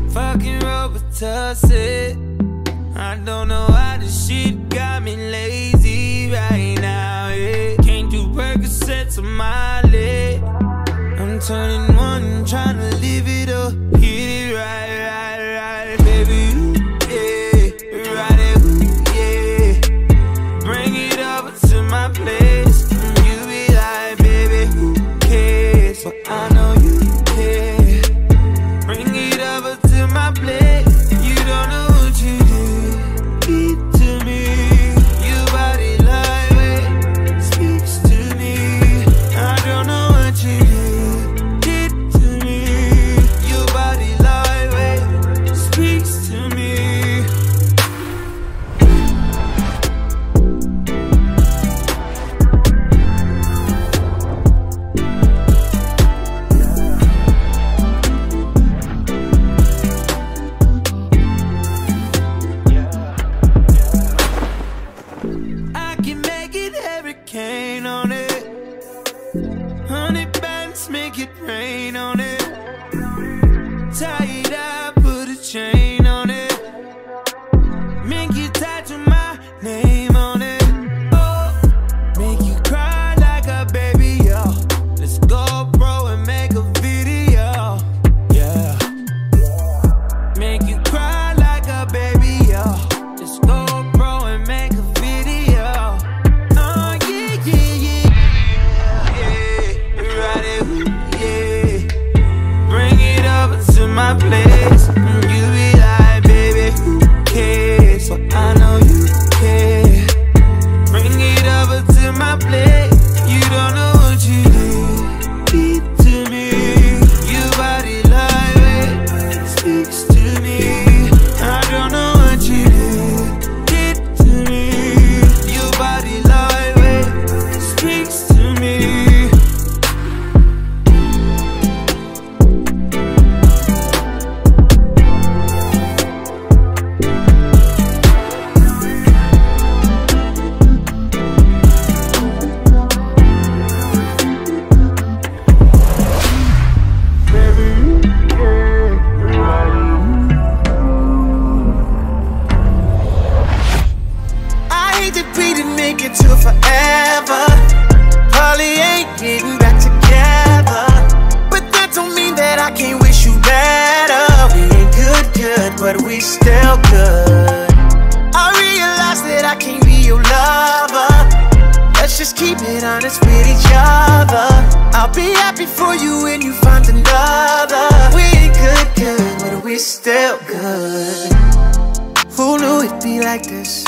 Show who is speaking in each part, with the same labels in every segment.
Speaker 1: fucking Robitussin. I don't know how this shit got me lazy right now, yeah. Can't do Percocets on my leg. I'm turning one, trying to live it up. Hit it right, baby, yeah. Ride it, yeah. Bring it over to my place. You be like, baby, who cares? But I know you care. Bring it over to my place. You don't know what you do to me. Your body lightweight speaks to me. I don't know what you did to me. Your body lightweight speaks to me. I can make it hurricane on it. 100 bands make it rain on it. Tie it up, put a chain on it. Make you tattoo my name on it. Oh, make you cry like a baby, yo. Let's go, bro, and make a video. Yeah. Make you cry like a baby, yo. Let's go, bro, and make a video. Oh, yeah, yeah, yeah. Yeah, ride it, yeah. Bring it over to my place. You be like, baby, who cares? But I know you care. Bring it over to my place. You don't know what you did to me. Your body lightweight speaks to me. I don't know what you did to me. Your body lightweight speaks to me. I hate that we didn't make it to forever. Probably ain't getting back together, but that don't mean that I can't wish you better. We ain't good, but we still good. I realize that I can't be your lover. Let's just keep it honest with each other. I'll be happy for you when you find another. We ain't good, but we still good. Who knew it'd be like this?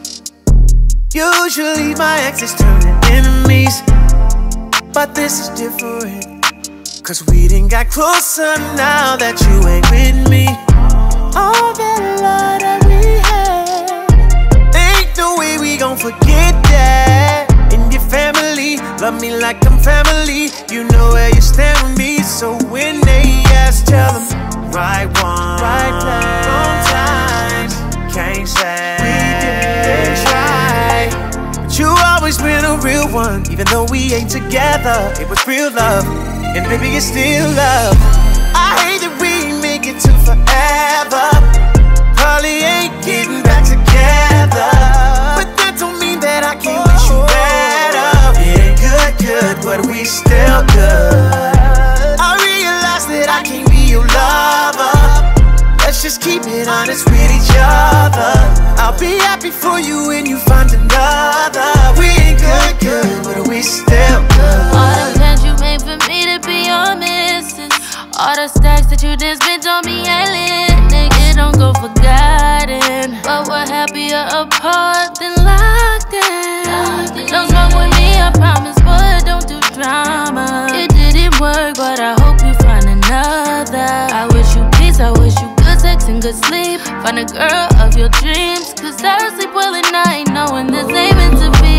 Speaker 1: Usually my exes turn to enemies, but this is different. Cause we done got closer now that you ain't with me. All that love that we had, ain't no way we gon' forget that. And your family love me like I'm family. You know where you stand with me. So when they ask, tell them right one, right place, wrong time. Can't say we didn't try, but you always been a real one. Even though we ain't together, it was real love, and baby it's still love. I hate that we ain't make it to forever. Probably ain't getting back together, but that don't mean that I can't wish you better. It ain't good, but we still good. I realize that I can't be your lover. Let's just keep it honest with each other. I'll be happy for you when you find another. We ain't good, but we still good.
Speaker 2: All the plans you made for me to be your missus, all the stacks that you done spent on me ain't lit. Nigga, don't go forgotten, but we're happier apart than locked in. Don't smoke with me, I promise, but don't do drama. It didn't work, but I hope you find another. I wish you peace, I wish you good sex and good sleep. Find a girl of your dreams, cause I sleep well at night knowing this ain't meant to be.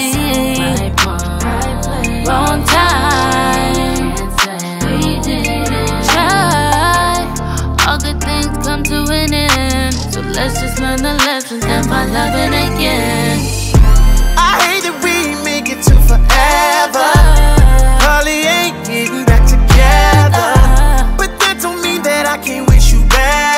Speaker 2: Wrong time, we didn't try. All good things come to an end, so let's just learn the lessons and find loving again.
Speaker 1: I hate that we ain't make it to forever. Probably ain't getting back together, but that don't mean that I can't wish you back.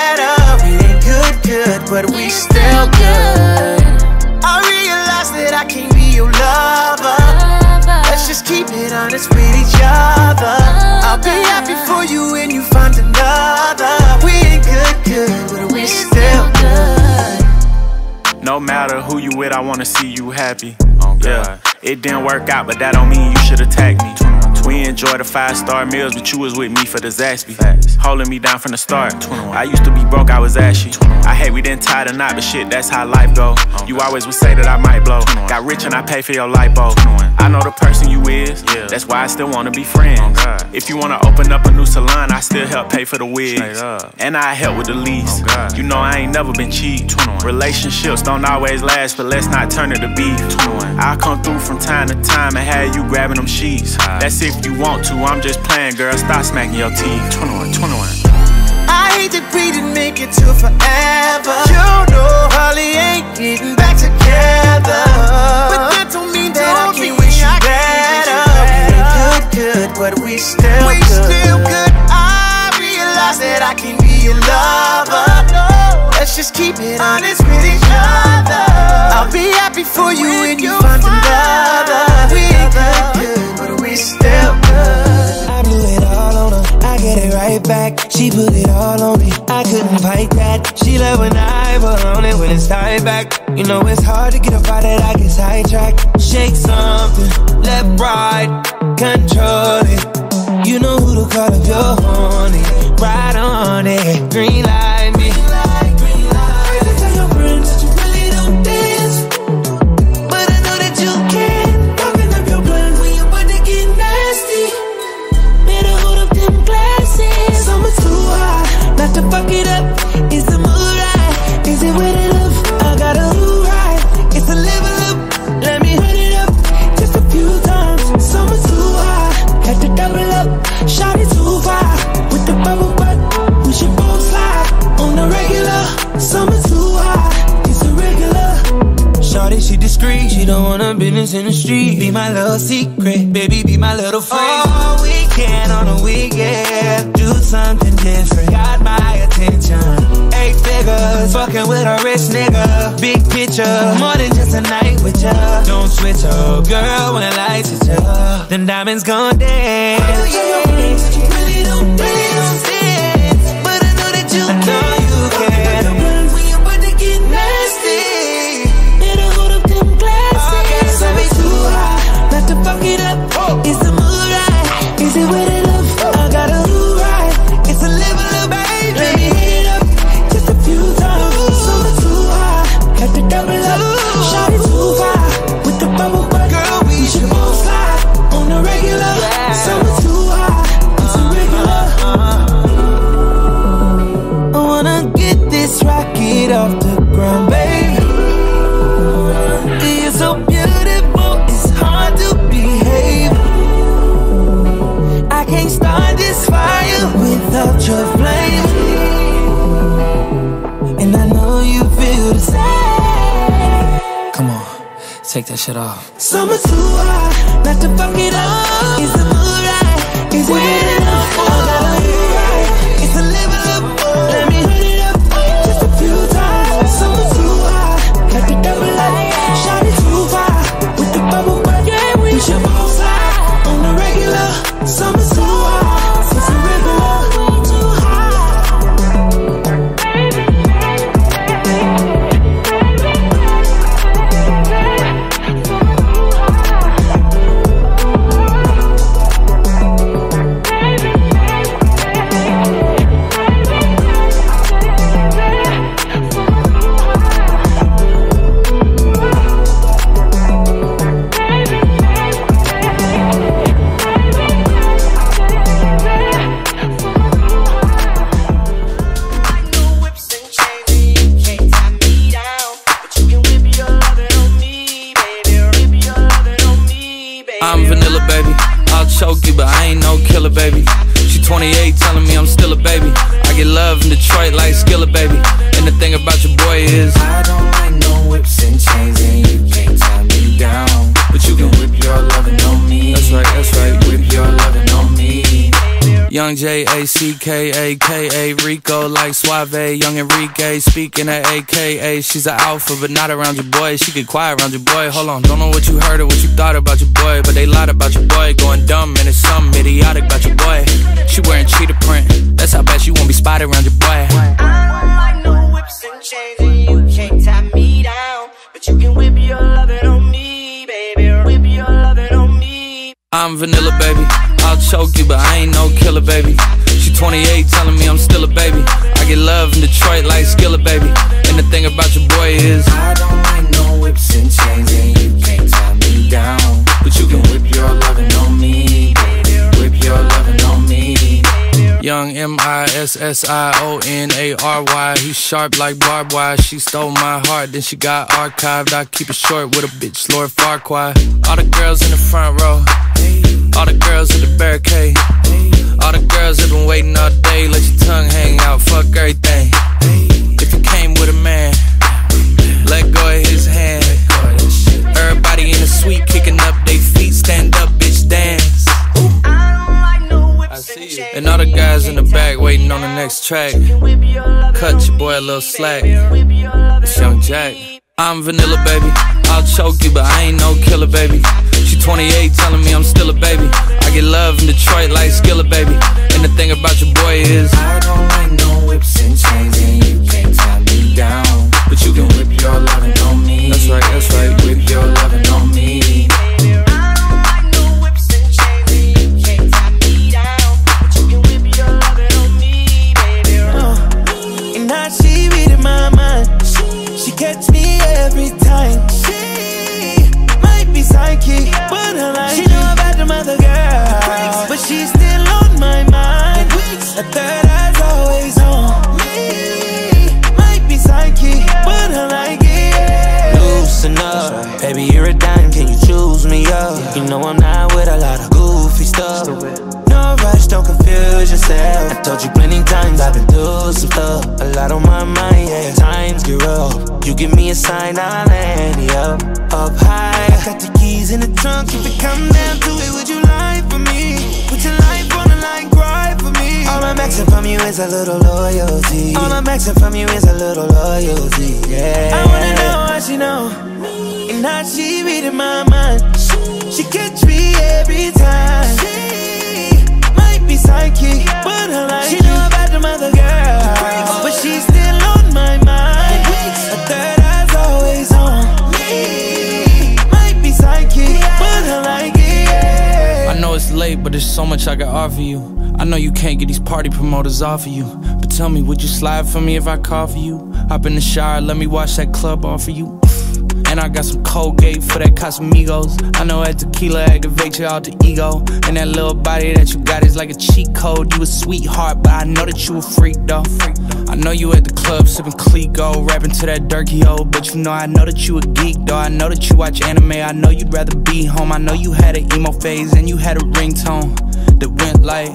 Speaker 1: good, but we still good. I realize that I can't be your lover. Let's just keep it honest with each other. I'll be happy for you when you find another. We ain't good, but we still good.
Speaker 3: No matter who you with, I wanna see you happy. Yeah, it didn't work out, but that don't mean you should attack me. We enjoy the 5-star meals, but you was with me for the Zaxby. Holding me down from the start. I used to be broke, I was ashy. I hate we didn't tie the knot, but shit, that's how life go. You always would say that I might blow. Got rich and I pay for your lipo. I know the person you is, that's why I still wanna be friends. If you wanna open up a new salon, I still help pay for the wigs. And I help with the lease. You know I ain't never been cheap. Relationships don't always last, but let's not turn it to beef. I'll come through from time to time and have you grabbing them sheets. That's if you want to, I'm just playing, girl, stop smacking your teeth. 21.
Speaker 1: I hate that we didn't make it to forever. You know Holly ain't getting back together, but that don't mean that I can't wish you better. We ain't good, but we still good. I realize that I can be your lover. Let's just keep it honest with each other. I'll be happy for you when you find another. We ain't good, but we still good.
Speaker 4: I blew it all on her, I get it right back. She put it all on me, I couldn't fight that. She love when I put on it when it's tied back. You know it's hard to get up out that I get sidetracked. Shake something, left, right, control it. You know who to call if you're horny. Ride on it, green light me. Tell your friends that you really don't dance, but I know that you can. Talking up your blunt when you're about to get nasty. Better hold up them glasses. Summer's too hot, not to fuck it up. Is the mood right? Is it with it up? I got a mood right. It's a level up. Let me run it up just a few times. Summer's too hot, had to double up. Shot it too far with the bubble butt. We should both slide on the regular. Summer's too hot, it's a regular. Shorty, she discreet, she don't want her business in the street. Be my little secret, baby, be my little freak. All weekend on a weekend, do something different. Got my attention, 8 figures, fucking with a rich nigga. Big picture, more than just a night with ya. Don't switch up, girl, when the lights hit ya. Then diamonds gon' dance. Oh yeah, you really don't dance, but I know that you can. I know you can. When you're about to get nasty, better hold up them glasses. Summer's too hot, not to fuck it up. Is the mood right? Is it with it up? I got a mood right. It's a level up, baby. Let me hit it up just a few times. Summer's too hot, had to double up. Shot it too far with the bubble butt. Girl, we should both slide on the regular. Summer's too hot, it's a regular. I wanna get this rocket off the ground, baby. You're so beautiful, it's hard to behave. I can't start this fire without your flame, and I know you feel the same. Come on, take that shit off. Summer's too hot, not to fuck it up. Is the mood right? Is it with enough? I got a mood right. It's a level up. Let me hit it up just a few times. Summer's too hot, got the double up. Shot it too far with the bubble butt. Yeah, we should both slide on the regular. Summer's too hot, it's a regular. Too hot.
Speaker 5: I'm vanilla, baby. I'll choke you, but I ain't no killer, baby. She 28, telling me I'm still a baby. I get love in Detroit like Skillet, baby. And the thing about your boy is
Speaker 6: I don't like no whips and chains, and you can't tie me down.
Speaker 5: But you can
Speaker 6: whip your lovin' on me.
Speaker 5: That's right,
Speaker 6: whip your lovin' on me.
Speaker 5: Young J-A-C-K-A-K-A, Rico like Suave, Young Enrique, speaking at AKA. She's an alpha, but not around your boy. She get quiet around your boy. Hold on, don't know what you heard or what you thought about your boy, but they lied about your boy. Going dumb and it's something idiotic about your boy. She wearing cheetah print, that's how bad she won't be spotted around your boy.
Speaker 7: I don't like no whips and chains, and you can't tie me down, but you can whip your lovin' on me, baby. Whip your lovin' on me.
Speaker 5: I'm vanilla, baby. I'll choke you, but I ain't no killer, baby. She 28, telling me I'm still a baby. I get love in Detroit like Skillet, baby. And the thing about your boy is
Speaker 6: I don't like no whips and chains, and you can't tie me down, but you can whip your lovin' on me, baby. Whip your lovin' on me.
Speaker 5: Young M-I-S-S-I-O-N-A-R-Y. He's sharp like barbed wire. She stole my heart, then she got archived. I keep it short with a bitch, Lord Farquaad. All the girls in the front row, all the girls at the barricade, all the girls have been waiting all day. Let your tongue hang out, fuck everything. If you came with a man, let go of his hand. Everybody in the suite kicking up they feet. Stand up, bitch, dance. I see you. And all the guys in the back waiting on the next track. Cut your boy a little slack. It's Young Jack. I'm vanilla, baby. I'll choke you, but I ain't no killer, baby. She 28, telling me I'm still a baby. I get love in Detroit like Skillet, baby. And the thing about your boy is
Speaker 6: I don't like no whips and chains, and you can't tie me down, but you can whip your lovin' on me.
Speaker 5: That's right, that's right.
Speaker 6: Whip your lovin' on me.
Speaker 4: She reading my mind. She catch me every time. She might be psychic, but I like she know about them other girls, but she's still on my mind. A third eye's always on me. Might be psychic, but I like it. Loosen up, baby, you're a dime. Can you choose me up? You know I'm not with a lot of goofy stuff. No rush, don't confuse yourself. I told you plenty times I've been through some stuff. A lot on my mind, yeah. Times get rough. You give me a sign, I'll land you up high. I got the keys in the trunk. If it come down to it, would you lie for me? Put your life on the line, cry for me. All I'm asking from you is a little loyalty. All I'm asking from you is a little loyalty, yeah. I wanna know how she know, and how she reading my mind. She catch me every time. Be psychic, but I like she know about them other girls, but she's still on my mind. A third eye's always on me. Might be psychic, but I like it, yeah.
Speaker 5: I know it's late, but there's so much I can offer you. I know you can't get these party promoters off of you, but tell me, would you slide for me if I call for you? Hop in the shower, let me watch that club off of you. And I got some Colgate for that Casamigos. I know that tequila aggravates your alter ego. And that little body that you got is like a cheat code. You a sweetheart, but I know that you a freak, though. I know you at the club sipping Clico, rapping to that Durkee-O. But you know I know that you a geek, though. I know that you watch anime. I know you'd rather be home. I know you had an emo phase and you had a ringtone that went like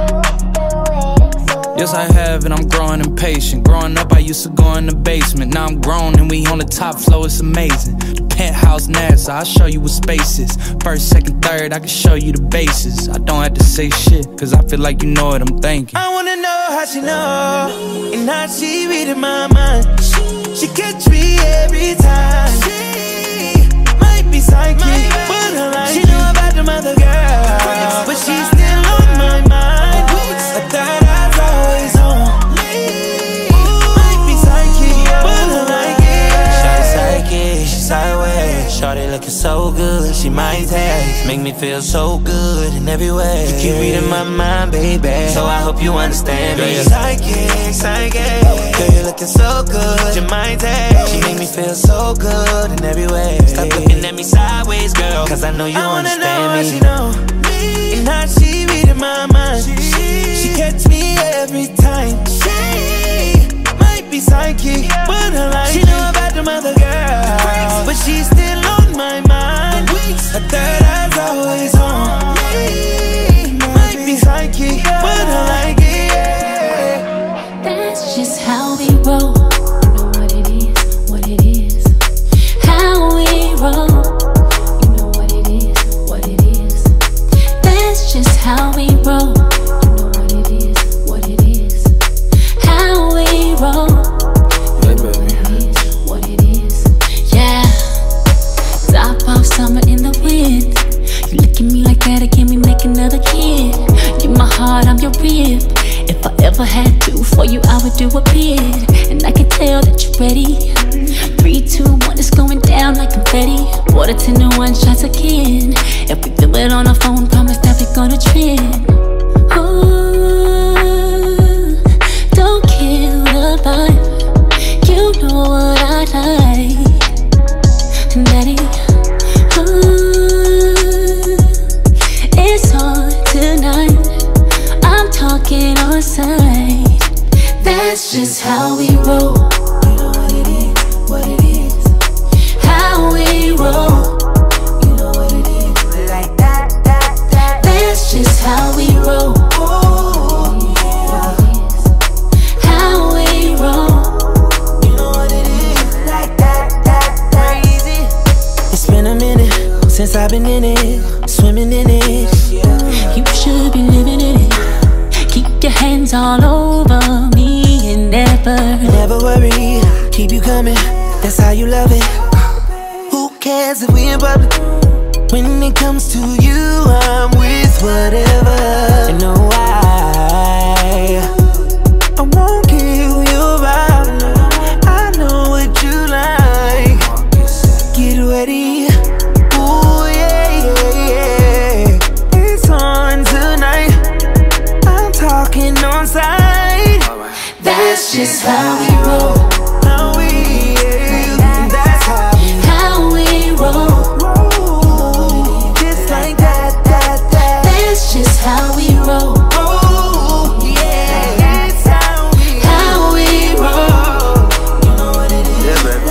Speaker 5: yes, I have, and I'm growing impatient. Growing up, I used to go in the basement. Now I'm grown, and we on the top floor, it's amazing. The penthouse NASA, I'll show you what space is. First, second, third, I can show you the bases. I don't have to say shit, cause I feel like you know what I'm thinking.
Speaker 4: I wanna know how she know, and how she reading my mind. She catch me every time. She might be psychic, but I like she know about them other girls, but she's still on my mind. A third eye's always on me. Might be psychic, but I like it. Shawty psychic, she sideways. Shawty looking so good, she might taste. Make me feel so good in every way. You keep reading my mind, baby, so I hope you understand me. Girl, you're psychic, psychic. Girl, you're looking so good, you might taste. She make me feel so good in every way. Stop looking at me sideways, girl, cause I know you understand me. I wanna know how she know, and how she reading my mind. She catch me every time. She might be psychic, but I like she know about them other girls, but she's still on my mind. A third eye's always on me. Might be psychic, but I like it, yeah.
Speaker 2: That's just how we roll. You know what it is, what it is. How we roll. You know what it is, what it is. That's just how we roll. You know what
Speaker 8: would do a bid, and I can tell that you're ready. 3, 2, 1, it's going down like confetti. Water 10 to 1 shots again. If we do it on our phone, promise that we're gonna trend. Ooh, don't kill the vibe. You know what I like, Daddy. Ooh, it's on tonight. I'm talking on sight. That's just how we roll. You know what it is, what it is. How we roll. You know what it is, like that, that, that. That's just how we roll. Oh, yeah. How we roll. You know what it is, like that, that, that. Crazy.
Speaker 4: It's been a minute since I've been in it, swimming in it.
Speaker 8: You should be living in it. Keep your hands all over me and
Speaker 4: never worry, keep you coming. That's how you love it. Who cares if we in public? When it comes to you, I'm with whatever. You know why? I won't kill your vibe. I know what you like. Get ready. Ooh, yeah, yeah, yeah. It's on tonight. I'm talking on side.
Speaker 8: That's just how we roll.
Speaker 4: How we, yeah. That's how
Speaker 8: we roll.
Speaker 4: Just like that, that, that.
Speaker 8: That's just how we roll.
Speaker 4: Oh, yeah. That's how we
Speaker 8: roll.
Speaker 4: You know what it is.
Speaker 3: Yeah, baby.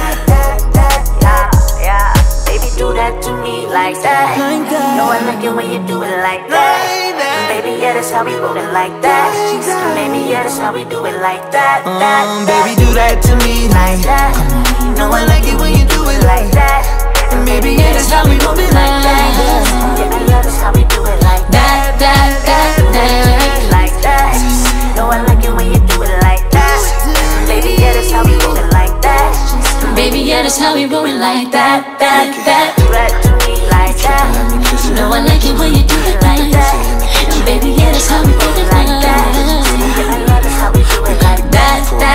Speaker 7: Yeah, baby, do that to me like that.
Speaker 4: Like that.
Speaker 7: Know I like it when you do it like that. Baby, yeah, that's how we rollin' like that. Baby, yeah, that's how we do it like that.
Speaker 4: Baby, do that to me like that. Know I like it when you do it like that. And baby, yeah, that's how we roll it like that.
Speaker 7: Baby, yeah, that's how we do it like that.
Speaker 8: Like that.
Speaker 7: Know I like it when you do it like that. Baby, yeah, that's how we roll it like that.
Speaker 8: Baby, yeah, that's how we roll it like that.
Speaker 7: Do that to me like that.
Speaker 8: Know I like it when you do it like that. Baby, yeah, that's how we roll it like that.
Speaker 7: That's how we do it like that.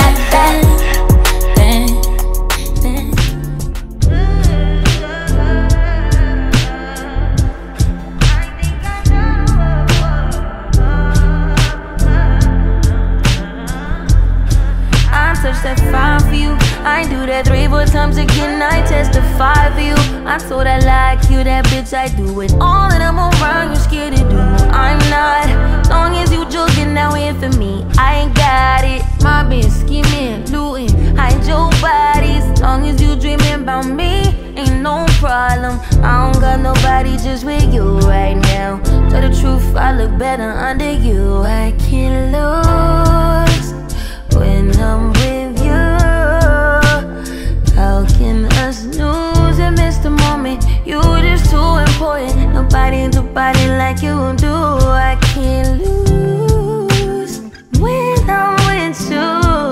Speaker 2: I touch that fine for you. I do that 3, 4 times again. I testify for you. I told I like you, that bitch. I do it all that I'm around. You scared to do? I'm not. Long as you joking, now in for me. I ain't got it. My bitch scheming, looting, hide your bodies. Long as you dreaming about me, ain't no problem. I don't got nobody just with you right now. Tell the truth, I look better under you. I can't lose when I'm with you. How can us lose and miss the moment? You just too important. Nobody do body like you do. I can't lose when I'm with you.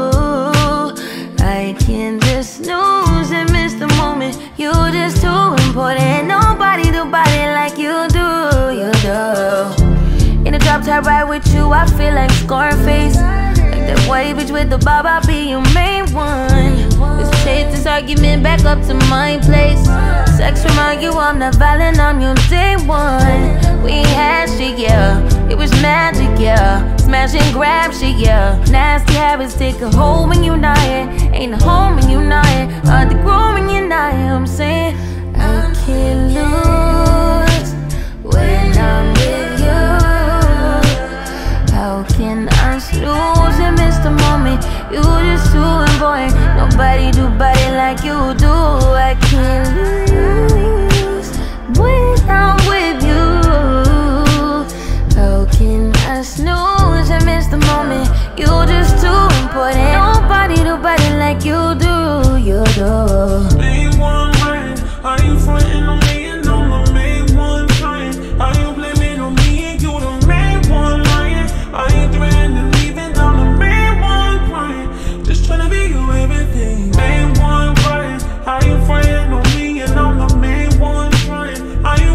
Speaker 2: I can't just snooze and miss the moment. You just too important. Nobody do body like you do. You do. In a drop top ride with you, I feel like Scarface. Like that white bitch with the bob, I'll be your main one. Let's take this argument back up to my place. Sex remind you I'm not violent, I'm your day one. We had shit, yeah, it was magic, yeah. Smash and grab shit, yeah. Nasty habits take a hold when you're not here. Ain't a home when you're not here. Hard to grow when you're not here. I'm saying I can't lose when I'm with you. How can I lose and miss the moment? You just too important. Nobody do body like you do. I can't lose when I'm with you. How can I snooze and miss the moment? You just too important. Nobody do body like you do. You do.
Speaker 9: Main one lying, are you frontin' on me and I'm the main one trying? Are you blaming on me and you the main one lying? Are you threatening leaving? I'm the main one crying, just tryna be you everything. Main one crying, are you frontin' on me and I'm the main one trying? Are you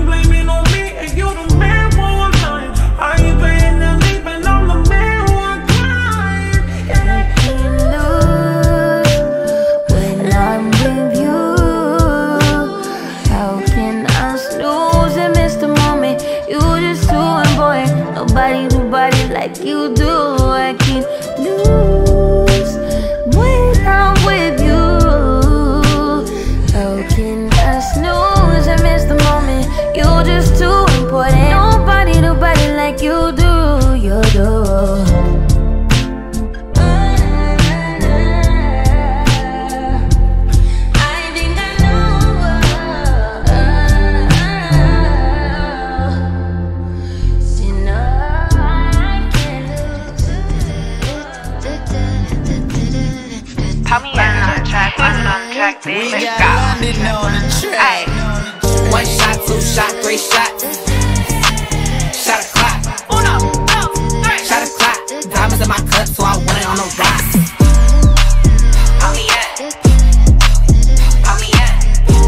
Speaker 10: Pop me on the track, bitch.
Speaker 6: We got London on the track. 1 shot, 2 shot, 3 shots. Shot a clock.
Speaker 10: 1, 2, 3.
Speaker 6: Shot a clock. Diamonds in my cup, so I want it on the rocks.
Speaker 10: Pop me up. Pop me up.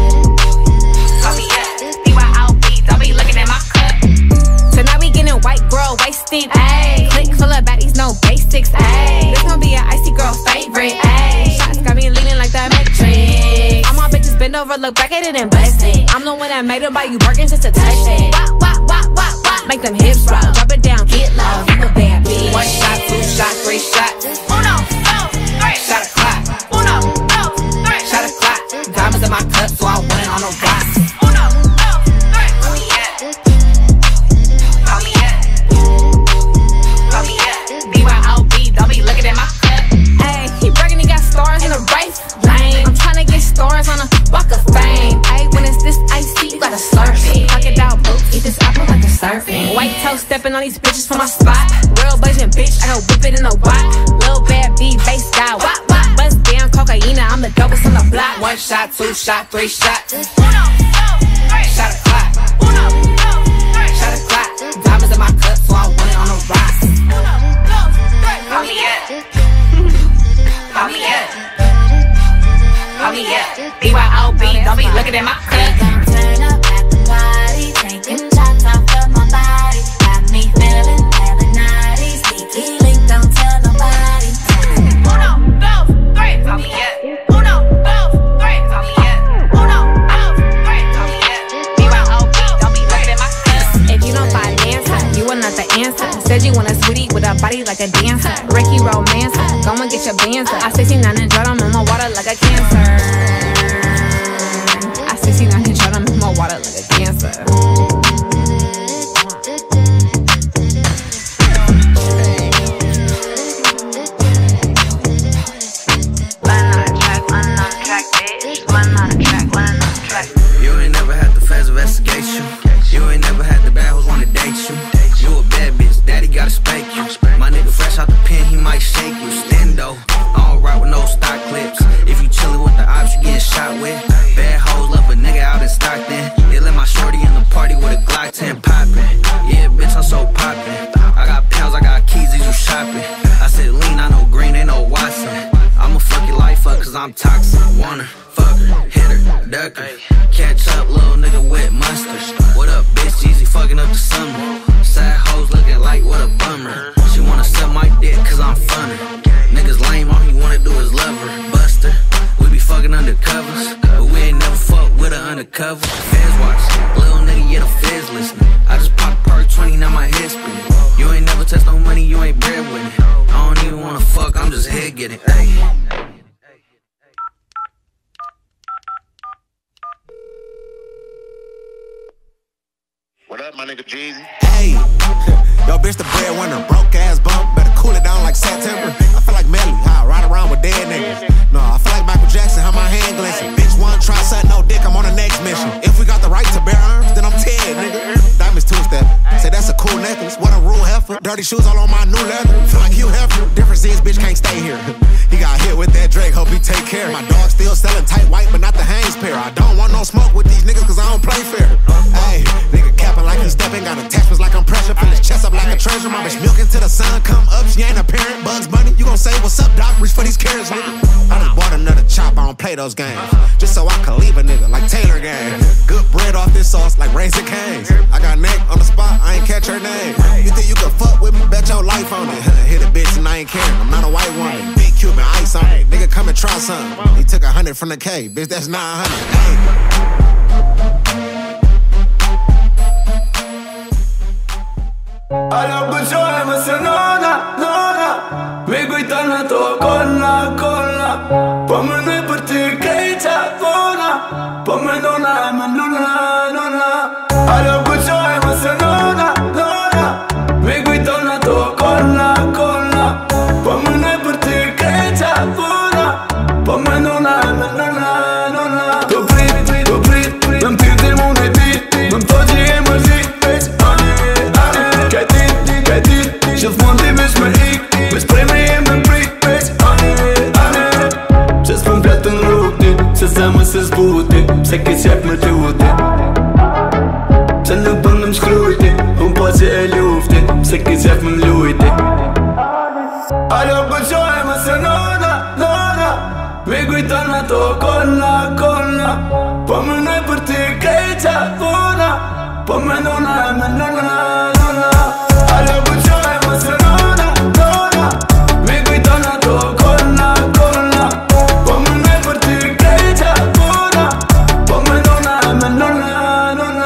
Speaker 10: Pop me up. BYOB, don't be looking at my cup.
Speaker 11: Tonight we getting white girl wasted. Ayy. Click full of baddies, no basics. Ayy. This gon' be an icy girl favorite. Ayy. Shots got me leaning like the Matrix. All my bitches bend over, look back at it and bust it. I'm the one that made it buy you Birkins just to touch it. Make them hips roll, drop it down, get low. You a bad bitch.
Speaker 6: 1 shot, 2 shot, 3 shots.
Speaker 10: 1, 2, 3.
Speaker 6: Shot a clock.
Speaker 10: 1, 2, 3.
Speaker 6: Shot a clock. Diamonds in my cup, so I want it on the rocks.
Speaker 10: 1, 2, 3. Pop me up. Pop me up. Pop me up. BYOB, don't be looking at my cup.
Speaker 11: Ayy, he bragging he got stars in a race. Lame. I'm tryna get stars on a walk of fame. Ayy, when it's this icy, you gotta slurp it. Pocket out boots, eat this apple like a surfing. White toe stepping on these bitches from my spot. Real budget bitch, I go whip it in a wop. Lil bad B, bass style, wop wop. Bust down cocaine, I'm the dopest on the block.
Speaker 6: 1 shot, 2 shot, 3 shots.
Speaker 10: 1, 2, 3.
Speaker 6: Shot a clock.
Speaker 10: 1, 2, 3.
Speaker 6: Shot a clock. Diamonds in my cup, so I want it on the rocks.
Speaker 10: 1, 2, 3. Pop me up. Pop me up. Pop me up. BYOB, don't be looking at my cup.
Speaker 8: Turn up at the party, taking shots off of my body. Got me feeling hella naughty. Sneaky link, don't tell nobody.
Speaker 10: 1, 2, 3. Pop me up. 1, 2, 3. Pop me up. 1, 2, 3. Pop me up. BYOB, don't be looking at my cup.
Speaker 11: If you don't finance her, you are not the answer. Said you want a sweetie with a body like a dancer. Ricky romancer, go and get your bands. I 69 and drought, I'm in my water like a cancer. I 69 and drought, I'm in my water like a cancer.
Speaker 12: You ain't never had the fast investigation. You ain't never had the bad hoes wanna date you. You a bad bitch, daddy gotta spank you. My nigga fresh out the pen, he might shake you. Stendo, I don't ride with no stock clips. If you chillin' with the ops, you getting shot with. Bad hoes love a nigga out in Stockton. They let my shorty in the party with a Glock 10 poppin'. Yeah, bitch, I'm so poppin'. I got pounds, I got keys, these you shopping. I said lean, I know green, ain't no Watson. I'ma fuck your life up cause I'm toxic. Wanna fuck her, hit her, duck her. Catch up, little nigga with mustard. What up, bitch? Easy fucking up the summer. Sad hoes looking like what a bummer. She wanna suck my dick cause I'm funner. Niggas lame, all he wanna do is love her. Buster, we be fucking undercovers, but we ain't never fuck with her undercover. Feds watch, little nigga, yeah, the feds listening. I just popped perk 20, now my head spinning. You ain't never touched no money, you ain't bread with it. I don't even wanna fuck, I'm just head getting. Ayy.
Speaker 13: What up, my nigga Jeezy?
Speaker 14: Hey, yo, bitch, the breadwinner, broke ass bump. Better cool it down like September. I feel like Melly, how I ride around with dead niggas. No, I feel like Michael Jackson, how my hand glisten. Bitch, one try set, no dick, I'm on the next mission. If we got the right to bear arms, then I'm Ted, nigga. Diamonds two-step, say that's a cool necklace. What a rule heifer. Dirty shoes all on my new leather. Feel like Hugh Hefner. Difference is, bitch can't stay here. He got hit with that Drake, hope he take care. My dog still selling tight white, but not the Hanes pair. I don't want no smoke with these niggas, cause I don't play fair. Hey, nigga capping like he stepping, got attachments like I'm pressure. Fill his chest up like a treasure. My bitch milking till the sun come up, she ain't a parent. Bugs Bunny, you gon' say what's up, doc? Reach for these carrots, nigga. I just bought another chop, I don't play those games. Just so I can leave a nigga like Taylor Gang. Good bread off this sauce like Raising Cane's. I got neck on the spot, I ain't catch her name. You think you can fuck with me? Bet your life on it. Hit a bitch and I ain't caring, I'm not a white woman. Big Cuban ice on it, nigga come and try something. He took 100 from the K, bitch that's 900. Hey.
Speaker 15: Alla buciola ma se nona mi guidano to colla Pommi noi per te che c'è buona Pommi nona ma nona Alla buciola ma se nona mi guidano to colla Pommi noi per te che c'è buona Pommi nona ma nona Tu pri, non ti devo ne ti Non togli e mărzi Shuf mundi bish me ik Bish prej me jem në prik Bish viața mă se zbute, pse ke qep me lute. Pse nuk bën më shkrujti, unë po që e lufti, pse ke qep me m'lujti. Alo bëqoj më se nona, nona, mi kujton ato konna, konna. Po më nëj për ty krejqa puna, po me nona e me nona, nona. Alo bëqoj më se nona, nona, mi kujton ato konna, konna. Po më nëj për ty krejqa puna, po me nona e me nona, nona.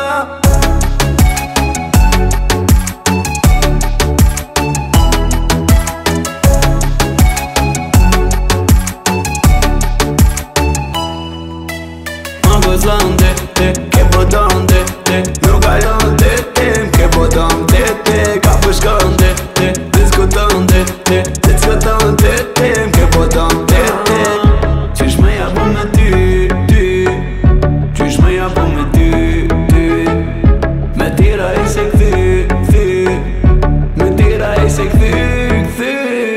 Speaker 15: Zonde, ke bodonde, nuk ajon tim, ke bodonde, ka përshkonde, diskutonde, diskutonde, tim, ke bodonde, qysh me jabu me ty, ty, qysh me jabu me ty, ty, me tira i se këthy, këthy, me tira i se këthy, këthy.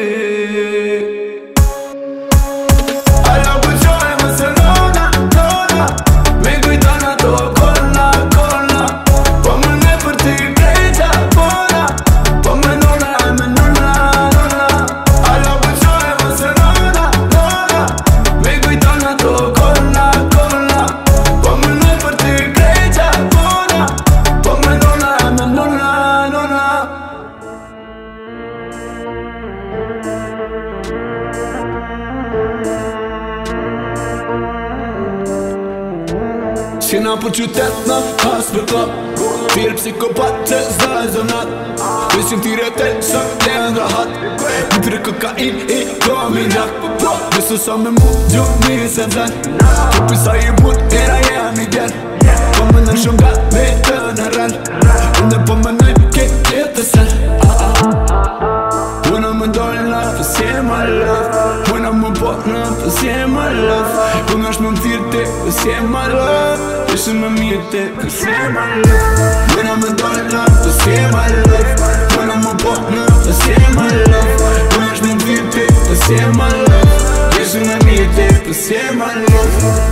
Speaker 15: Shina për qytet në has për klap, tjerë psikopat që zdaj zonat. Vesin tire të së lehen rahat, në tire kokain i kam i njak. Nësë sa me mu gjumi se nxen, që pisa i mut era jam i gjen. Po më në shumë gat me të në rren, unë po më nëjmë këtë jetë sen. Unë më dojnë në pësje më lëf, unë më bot në pësje më lëf. Unë është më më thirë të pësje më lëf, ishë më mirë të pësje më lëf. Unë më dojnë në pësje më lëf, unë më bot në pësje më lëf. Unë është më më thirë të pësje më lëf, ishë më mirë të pësje më lëf.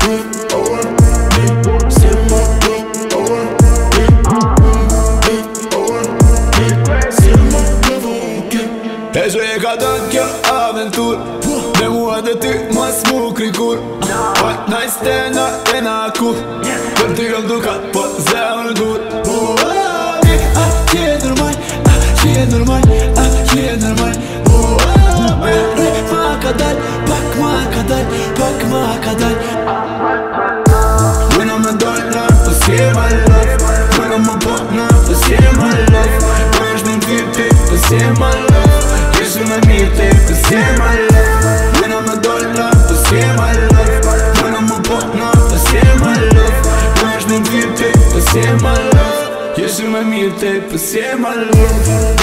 Speaker 15: E që e ka dënë kjo aventur, me mua dhe ty mas mu krikur. One night stand e na kur, për ty jom dukat po zemër gur. Je normal, je normal, je normal. Ma ka dal, pak ma ka dal, pak ma ka dal. Unë më dojnë në pësje my love, unë më bot në pësje my love. Unë është në t'virë ty pësje my love, ishë më mirë ty pësje my love. Unë më dojnë në pësje my love, unë më bot në pësje my love. Unë është në t'virë ty pësje my love, ishë më mirë ty pësje my love.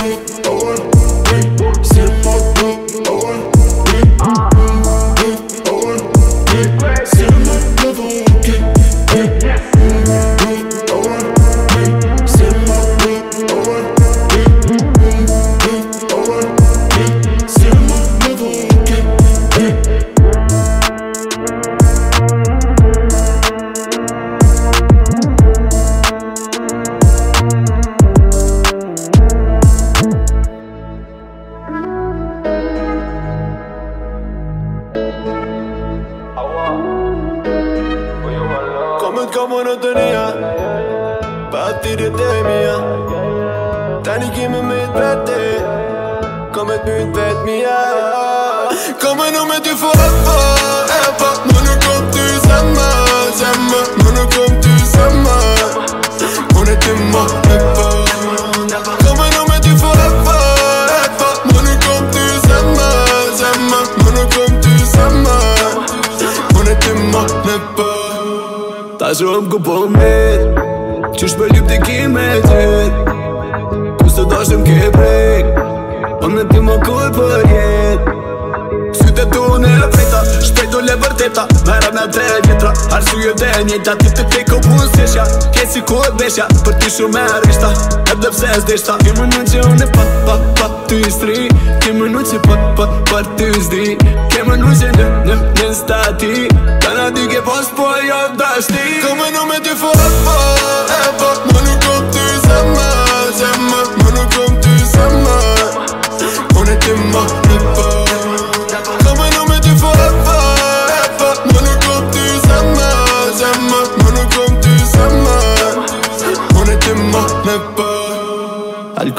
Speaker 15: Ka monotonia, pa tiret e mia. Tani kime me t'vete, ka me t'myt vet mia. Ka me në me ty forever, ever. Më nuk kom ty zemër, zemër. Më nuk kom ty zemër, unë e ty më never. Ka me në me ty forever, ever. Më nuk kom ty zemër, zemër. Më nuk kom ty zemër, unë e ty më never. Ta shumë ku po mirë, qysh për ljub t'i ki me gjithë. Ku së dashëm ke brek, po në ti më kuj për jetë. Syte tu në e frita, shpejt do le vërteta. Mera në 3 vjetra, arsuje dhe njëta. Ti të teko punë seshja, ke si ku e beshja. Për ti shumë e rishta, edhe pse s'deshta. Ke më në që unë e pa ty stri. Ke më në që pa ty s'di. Ke më në që në stati. Kana di ke pas poj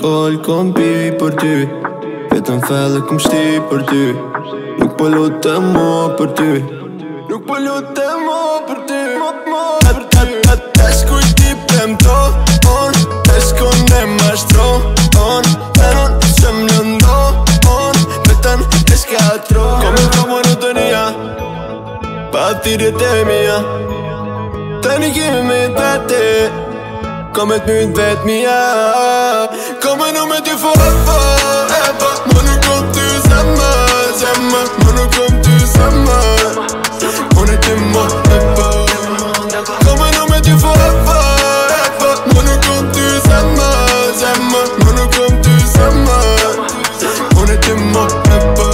Speaker 15: alcool kom pi për ty. Vetëm fellë kom shti për ty. Nuk po lutem mo për ty. Nuk po lutem mo për ty. Esh kuj ti premton, esh kon e mashtron. Veron që m'lëndon, vetën esh katron. Kom e kom në të nija, pa tiret e mija. Tani kemi me tate, kom e t'myt vet mija. Kom e në me ty forever, ever. Më nuk kom ty zemër, më nuk kom ty zemër. Unë e ti më ever. Kom e në me ty forever, ever. Më nuk kom ty zemër, më nuk kom ty zemër. Unë e ti më ever.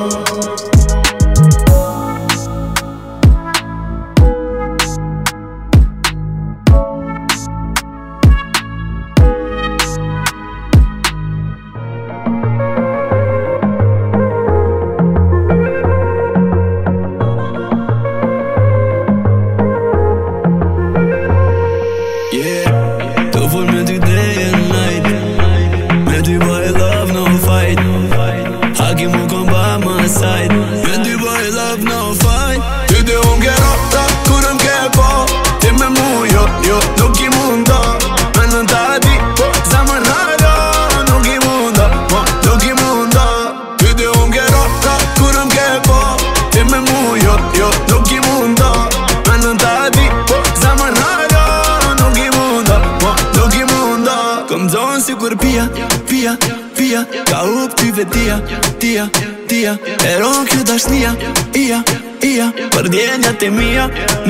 Speaker 15: Ka up ty vetia, tia E ron kjo dashnia, ia Për djenjat e mia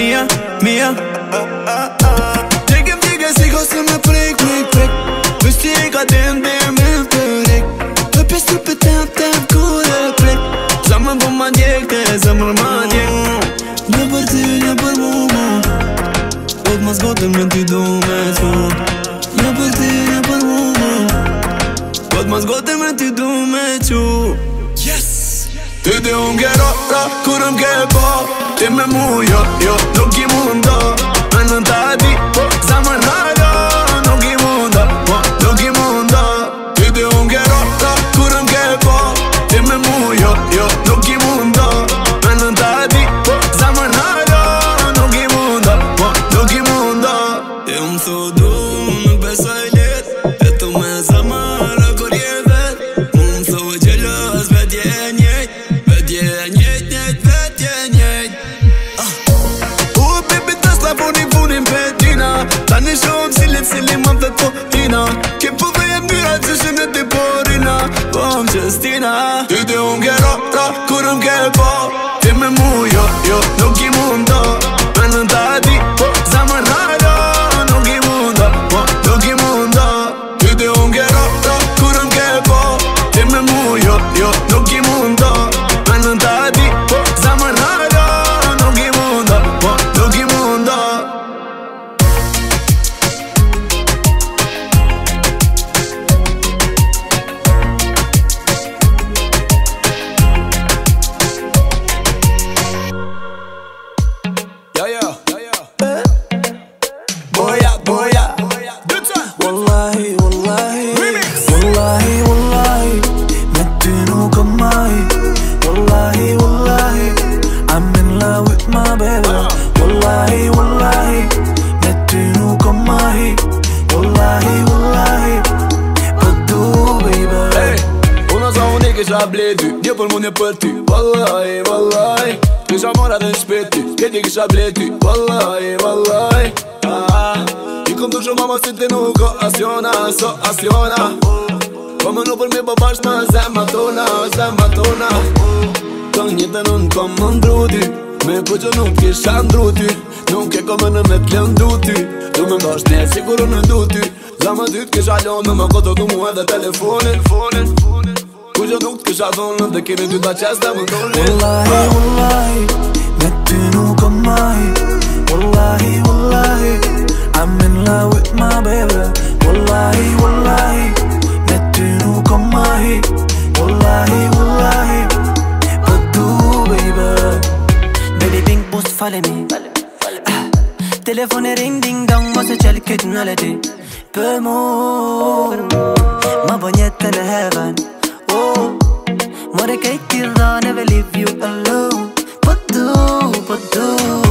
Speaker 15: Tike si ko se me prek Vesh ti ka den me përrek Të pes të pëtem kure prek Zamër po ma djek te zamër ma djek Një për ty, një për mu Od ma zgotem në ty du me të Një për ty, një për mu Od ma zgotem në ty du me qu Yes! Ty di unë ke rora, kur më ke po Ti me mu, jo, nuk i munda Me në ta di, zamër nada Nuk i munda, nuk i munda Ty di unë ke rora, kur më ke po Ti me mu, jo, nuk i munda Me në ta di, zamër nada Nuk i munda, nuk i munda Ti më thudu, nuk besoj let E tu me zamër Tani shumë cili më dhe po tina Ke po vejem dyra që shënë të porina Po më qëstina Ty di unë ke rora, kur më ke po Ti me mu, jo, nuk i munda Me në ta di, zamër nada Nuk i munda, nuk i munda Ty di unë ke rora, kur më ke po Ti me mu, jo, nuk i munda Me në ta di, zamër nada Nuk i munda, nuk i munda Dio për mund e për ty Wallahi Kisha mora dhe në shpeti Keti kisha bleti Wallahi I kom të shumë mama si ti nuk o asjona Po më nuk për mi po bashkë më zemma tona Të njëtën unë kom më ndru ty Me po që nuk kisha ndru ty Nuk e kom në me t'lëndu ty Du me mbash ne sigur në ndu ty Zama ty t'kisha lonë më koto du mu edhe telefonin Kujo nuk t'kisha thonë dhe kemi ty ta qes dhe më tonë
Speaker 4: Wallahi, me ty nuk o mahi Wallahi, I'm in love with my baby Wallahi, me ty nuk o mahi Wallahi, but du baby Baby pink post follow me Telefoni ring ding dong mos e qel këtë në leti
Speaker 16: për mu. Ma bën jetën e heaven, oh. More kejt t'i dha, never leave you alone. Po du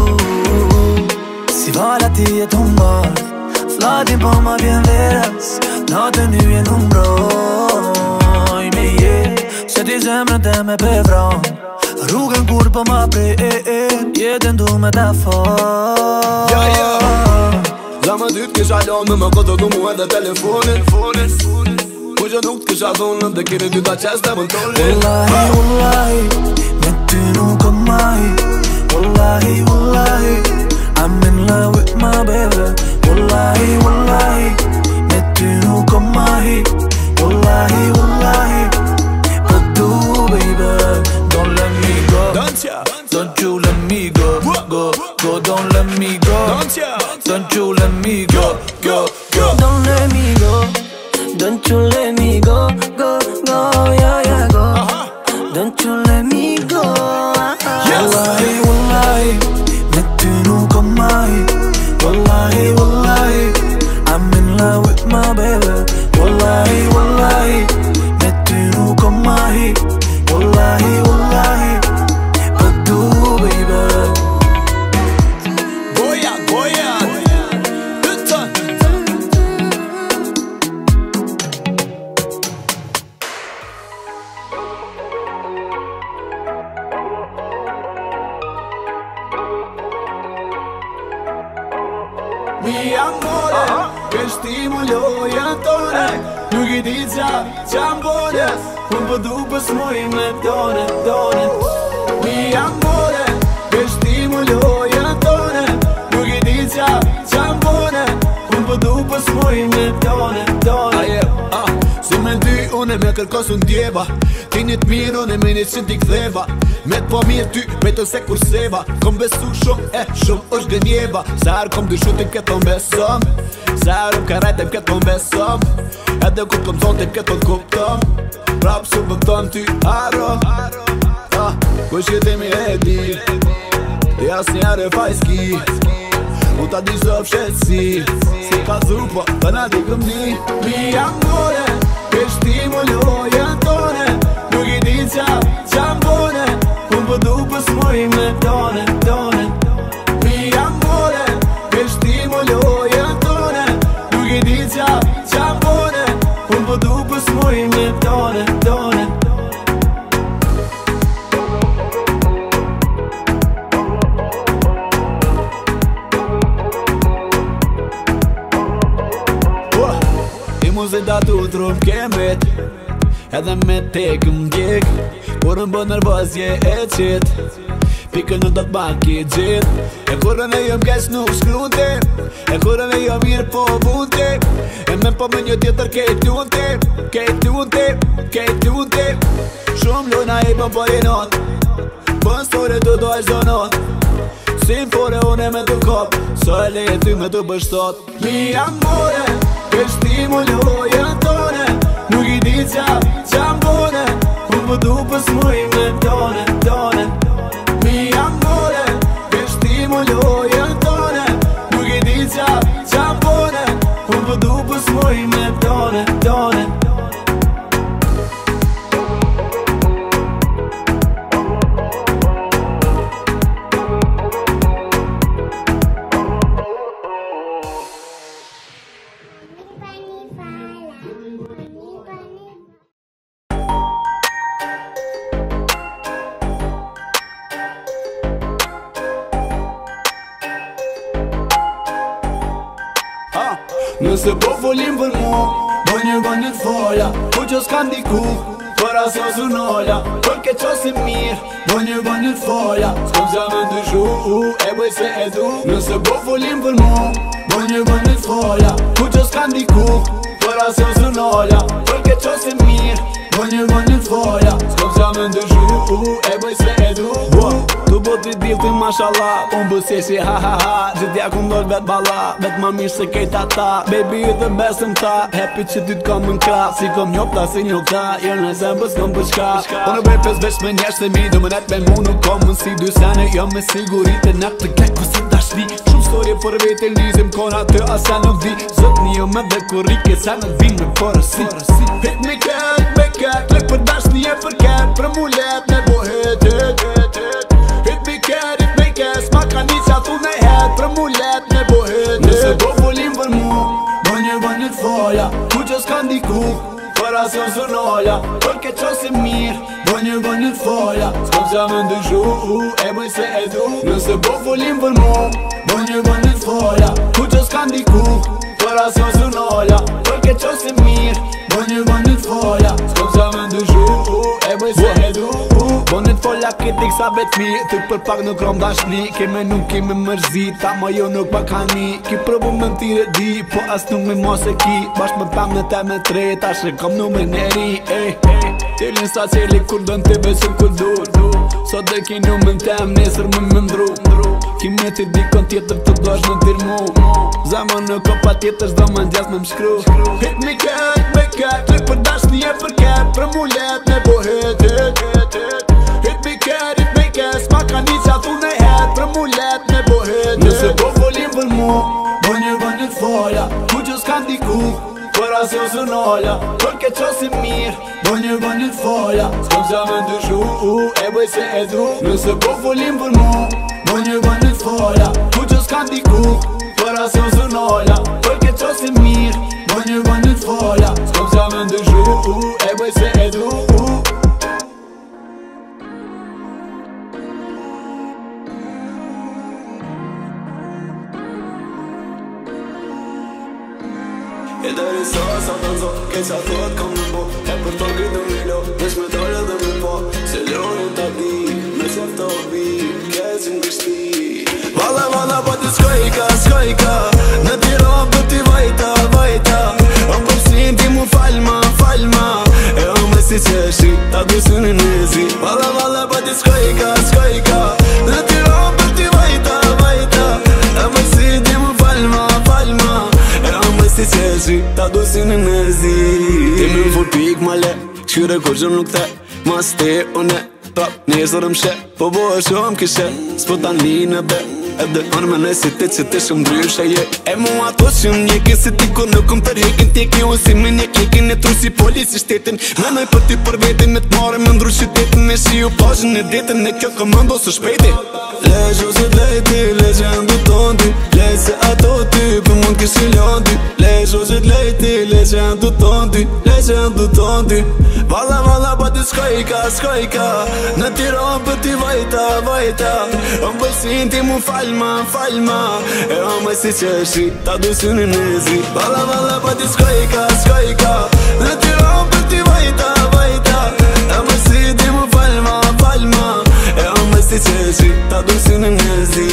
Speaker 16: Si vala ti e t'humbar, flatin po ma vjen verës, natën hy e numroj me je. Se ti zemrën te me pevron, rrugën kur po ma prejn, jetën du me ta far.
Speaker 15: Zama dyt kisha lonë, më këtë du mu edhe telefonin. Po që nuk t'kisha thonë, dhe kiri dy ta qes të më t'olin.
Speaker 16: Wallahi, me ty nuk o maj. Wallahi, I'm in love with my baby. Wallahi, me ty nuk o maj. Wallahi, but do baby, don't let me go. Don't you let me go, don't let me go. Don't you let me go, don't let me go. Don't you let me go, yeah, go. Don't you let me go. Wallahi, me ty nuk o maj. Wallahi, I'm in love with my baby. Wallahi, me ty nuk o maj. Wallahi, but do baby.
Speaker 15: Goja, Hyttan. Mi amore, che stimolojën tone, nuk I di qa mbole, unë po du pës moj me tone. Mi amore, che stimolojën tone, nuk I di qa mbole, unë po du pës moj me tone. Si me dy une me kërkos unë djeva, ti një t'mirë une me një që t'i ktheva. Me t'po mirë ty, me të se kur seva. Kom besu shumë, shumë është gënjeva. Sa herë kom dyshu t'im këtë kom besom, sa herë më karajt t'im këtë kom besom, edhe ku t'kom thonë t'im këtë t'on kuptom. Prapë su bëgton ty haro, kush jetemi e di, ti as njerë e fajski, u ta di së fshetsi, si ka zupo, të na di këmni. Mi amore, che stimolojën tone, nuk I di qa mbone, unë po du pës moj me tone. Mi amore, che stimolojën tone, nuk I di qa mbone, unë po du pës moj me tone. Se datu t'rum kemit, edhe me tek m'djek, kur më bë nervoz je e qit, pikën në do t'baki gjit. E kurën e jo m'kesh nuk shkrunti, e kurën e jo mirë po vunti, e me po me një tjetër kejt lunti. Shumë luna I po për I not, për store të do është zonot, si m'fore une me t'u kop, so e leje ty me t'u bështot. Mi amore, che stimolojën tone, nuk I di qa mbone, unë po du pës moj me tone. Mi amore, che stimolojën tone, nuk I di qa mbone, unë po du pës moj me tone. Nëse po folim për mu, bë një t'folla, po që s'ka ndiku, për aso su nolla, për ke qosim mirë, bë një t'folla, s'kom qa me ndyshu, e bëj se e du. Nëse po folim për mu, bë një t'folla, po që s'ka ndiku, për aso su nolla, për ke qosim mirë, bë një t'folla, s'kom qa me ndyshu, e bëj se e du. Tu bo t'i dilti mashallah, unë bësjeshi ha ha ha, gjithja ku ndor vet balla, vet ma mirë se kejt ata. Baby you the best në ta, happy që ty t'kom në kra, si kom njopta si njopta, jërë në zembës kom përshka. Unë brej pes veç me njerës se mi, do më net me mu nuk kom në si dy sene, jo me sigurit e net të kek ku si dashni. Shumë story për vete lizim kona të asa nuk di Zot një me dhe kur rike sa nuk vin me përësi Hit me cat, lek për dash një për cat Për mu let me bo hit Hit me cat, s'ma ka një qa thu ne het Për mu let me bo hit Nëse bo volim për mu, banjë të foja Ku që s'ka ndiku, për asë së noja Për ke qose mirë, banjë të foja S'kom qa me ndëshu, e bëj se e du Nëse bo volim për mu, banjë të foja Ku që s'ka ndiku, për asë së noja Për ke qose mirë, banjë të foja S'kom qa me ndëshu, e bëj se e du Banjë të foja këtë iksa bet mi Ty për pak nuk rom dashni Keme nuk keme mërzi Ta ma jo nuk bakani Ki provu me në tire di Po as nuk me mos e ki Bashk me pam në te me tre Ta shrekom numër neri Tilin sa qeli kur dën të besu kur dur Sot dhe ki numër në tem Nesër me ndru Ki me të dikon tjetër të dosh në tirmu Zemën në kopa tjetër Zdo më ndjas me mshkru Hit me cat Lek për dash një për cat Për mu let me bo hit Hit me cat S'ma ka një qa thu ne het Për mu let me bo hit Nëse bo volim për mu Banjë të foja Ku që s'ka ndiku Për asë së noja Për ke qosi mirë Banjë të foja S'kom qa me ndëshu E bëj se e dru Nëse bo volim për mu Banjë të foja Ku që s'ka ndiku Për asë së noja Për ke qosi mirë Banjë të foja S'kom qa me ndëshu E bëj se e dru E deri sa të nëzo Ke qa thot kam në bo E për to këtë në milo Nesh me dole dhe me po Se lori t'a di Me qef të obi Ke që më kështi Vala pa t'i skojka Në tira për t'i vajta Më përsin ti mu falma E o me si qeshi Ta du së në nëzi Vala pa t'i skojka Në tira për t'i vajta Më përsin ti mu falma E o me si qeshi Ta du së në nëzi Ti me më fur pik ma le Qyre kur gjëm nuk the Mas te une Prap njëzër më she Po bo e shumë kishe S'po ta një në be Edhe anë me nësi ti që ti shumë dryshe je E mu ato që më njeki Si ti kur nuk më tërhekin Tjeki unë si me një kekin E tru si polisi shtetin Menoj për ty për vetin Me t'mare me ndru qytetin Me shi u pashën e detin E kjo komando së shpejti Lejo se t'lejti Legendu tondi Lej se ato ty Për mund kështi landi Lejo se t'lejti Legendu tondi Vala pa t'i skojka Në tiron për t'i vajta Më përsin ti mu falma E o me si qeshi Ta du së në nëzi Vala pa t'i skojka Në tiron për t'i vajta Më përsin ti mu falma E o me si qeshi Ta du së në nëzi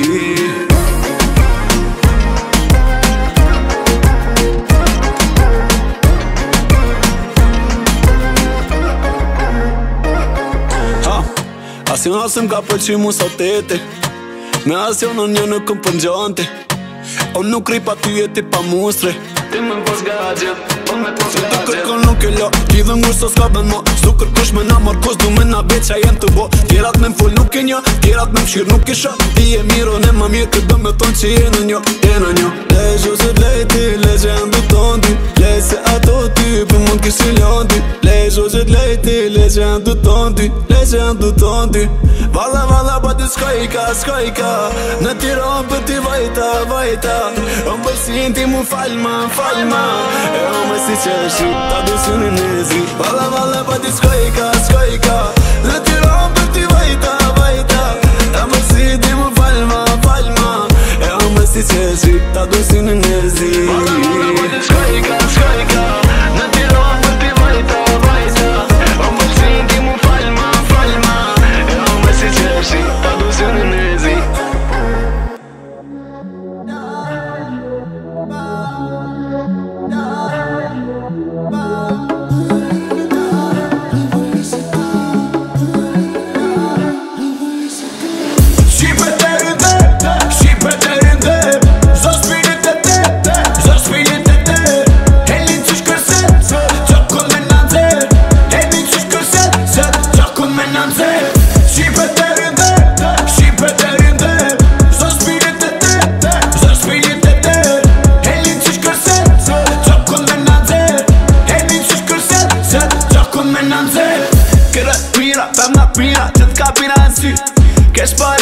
Speaker 15: Asë asëm ka përqy mu sa tete Me asë në një në këm përngjante O nuk ri pa ty e ti pa mustre Ti me pos gadget Se të kërkon nuk e la Lidhë ngurë sa s'ka ben ma Shtu kërkush me na markos Du me na beqa jem të bo Tjerat me m'full nuk e nja Tjerat me m'shir nuk e sha Ti e miro ne ma mirë Këtë dëm me tonë që je në njo Lejo se t'lejti Legendu tondi Lej se ato ty Për mund kështi landi Lejo se t'lejti Legendu tondi Vala pa t'i skojka Në tiron për t'i vajta Më përsin ti mu falma E o me si qeshi Ta du së në nëzi Vala pa t'i skojka Në tiron për t'i vajta Më përsin ti mu falma E o me si qeshi Ta du së në nëzi Vala pa t'i skojka Në tiron për t'i vajta Më përsin ti mu falma E o me si qeshi Ta du së në nëzi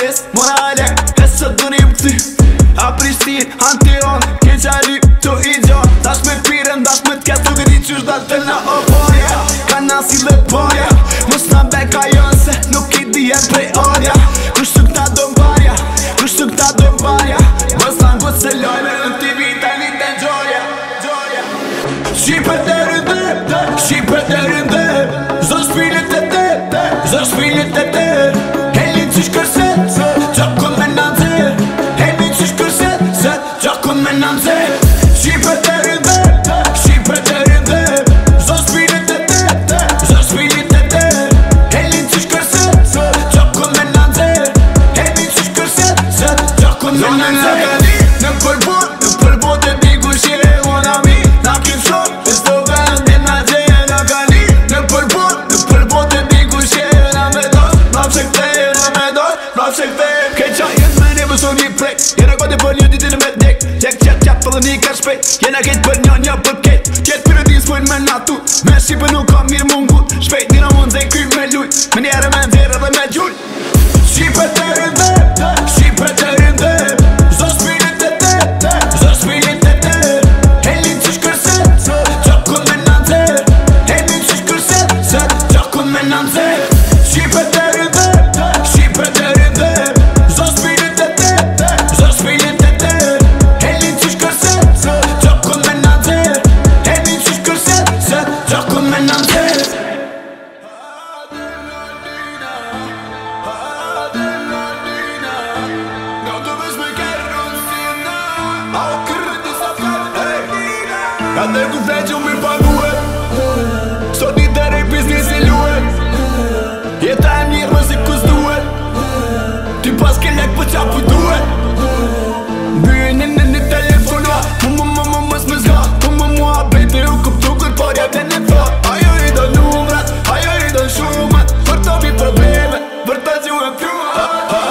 Speaker 15: pres, mora lek E së duni më ty A Prishtin, Antion, Keqali, to i gjon Dash me piren, dash me t'ket Tuk e di qysh dal të na oporja Ka nasi dhe porja Mos na beka jon se nuk i dijen prej orja Kush tuk ta do mbarja, kush tuk ta do mbarja Mos na ngut se lojme në TV tani të gjorja Shqipe të rëndë, Shqipe të rëndë Zë shpilit e te, zë shpilit e te Helin qish kërset, gjokun me nanze Helin qish kërset, gjokun me nanze Shqipe të rëndë, Shqipe të rëndë Zë shpilit e te, zë shpilit e te Helin qish kërset, gjokun me nanze Helin qish kërset, gjokun me nanze Në përbot e di kush je ona mi Na kim shok, s'do vend e na gjeje na kani Në përbot e di kush je na me dos Mrap se këte, na me dos, mrap se këte Keqa jet me një mësur një prek Jena gati për një ditin me dek Qek qep për një ka shpejt Jena ket për një për ket Qet për e din s'pojnë me natu Me shqipë nuk ka mirë mungut Shpejt dina mund zej kryp me lujt Me njerë me nxerë dhe me gjull Shqipe të rëndë, Shqipe të rëndë Zë shpilit e te, zë shpilit e te Helin qish kërset, gjokun me nanze Helin qish kërset, gjokun me nanze Shqipe të rëndë, Shqipe të rëndë Zë shpilit e te, zë shpilit e te Helin qish kërset, gjokun me nanze Helin qish kërset, gjokun me nanze Ka dhe ku dhe që mi paguet Sot një të rej biznis i luet Jeta e mirë më si kus duhet Ty pas ke lek për qa për duhet Bëjnë në telefonua Më s'me zga Mua bejtë u këptu kër parja të në thot Ajo i do numrat, ajo i do shumat Për të mi probleme, për të që e pjua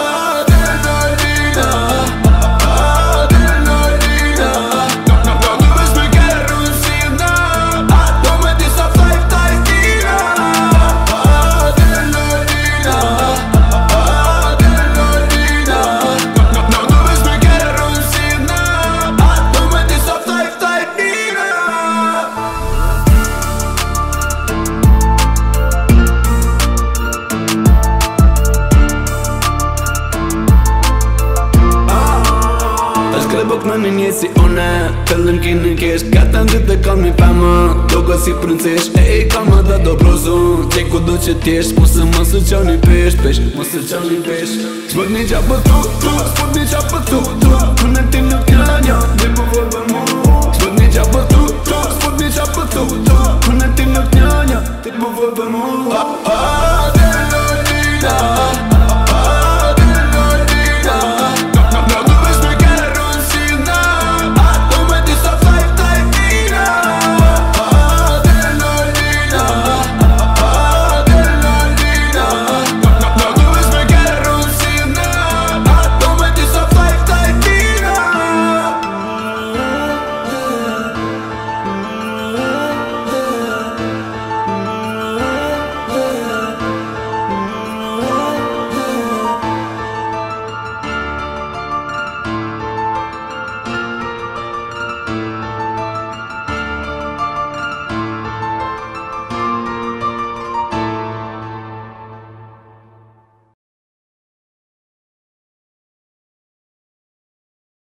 Speaker 15: Në në një si one Tëllën ki në kesh Gata në gjithë dhe kam një fama Doga si princesh E i kam edhe do brozun Qe ku do që t'jesh Musë më së qa një pesh Musë qa një pesh S'pët një qa për tu S'pët një qa për tu Kënë ti nuk njanja Dhe për vërë për mu S'pët një qa për tu S'pët një qa për tu Kënë ti nuk njanja Dhe për vërë për mu